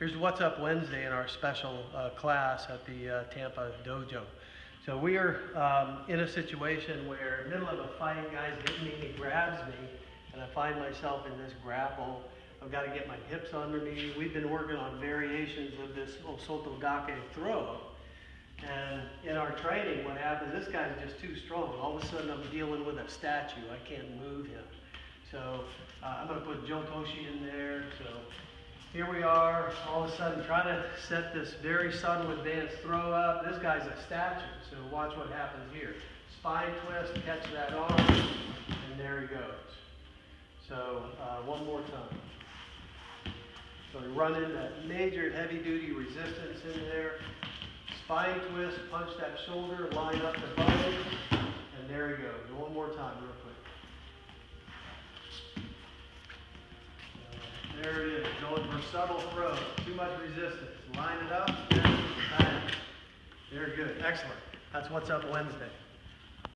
Here's What's Up Wednesday in our special class at the Tampa Dojo. So we are in a situation where in the middle of a fight, guys hit me, he grabs me, and I find myself in this grapple. I've got to get my hips under me. We've been working on variations of this Osotogake throw. And in our training, what happens, this guy's just too strong. All of a sudden, I'm dealing with a statue. I can't move him. So I'm going to put Joe Toshi in there. So here we are, all of a sudden trying to set this very subtle advanced throw up. This guy's a statue, so watch what happens here. Spine twist, catch that arm, and there he goes. So one more time. So we run in that major heavy duty resistance in there. Spine twist, punch that shoulder, line up the bone, and there he goes. One more time real quick. There it is, going for subtle throw. Too much resistance. Line it up, and bang. Very good, excellent. That's What's Up Wednesday.